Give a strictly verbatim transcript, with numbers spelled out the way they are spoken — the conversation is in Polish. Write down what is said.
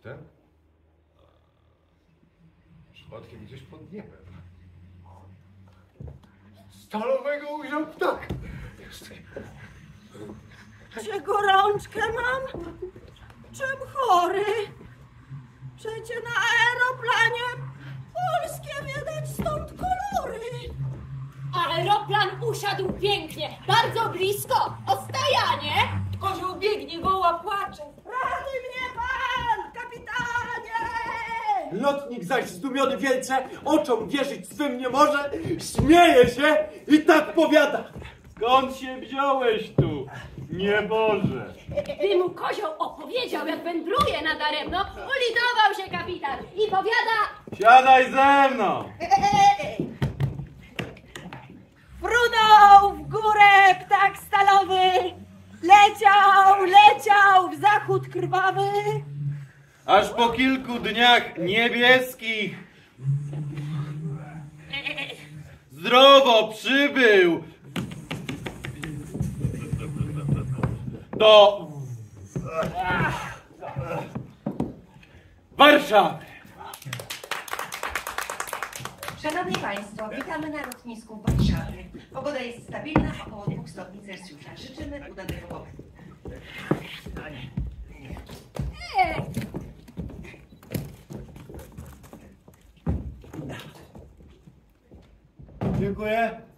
Luftem? Przypadkiem gdzieś pod niebem. Stalowego ujrzał ptak. Czy gorączkę mam? Czym chory? Przecie na aeroplanie polskie widać stąd kolory. Aeroplan usiadł pięknie, bardzo blisko. Ostajanie. Kozioł biegnie, woła, płacze. Ratuj mnie pan, kapitanie! Lotnik zaś zdumiony wielce, oczom wierzyć swym nie może, śmieje się i tak powiada. Skąd się wziąłeś tu, nieboże? Gdy mu kozioł opowiedział, jak wędruje nadaremno, ulitował się kapitan i powiada: Siadaj ze mną! Frunął w górę ptak stalowy, leciał, leciał w zachód krwawy. Aż po kilku dniach niebieskich zdrowo przybył do Warszawy. Szanowni Państwo, witamy na lotnisku w Warszawie. Pogoda jest stabilna, około dwóch stopni Celsjusza. Życzymy udanego pobytu. Dziękuję.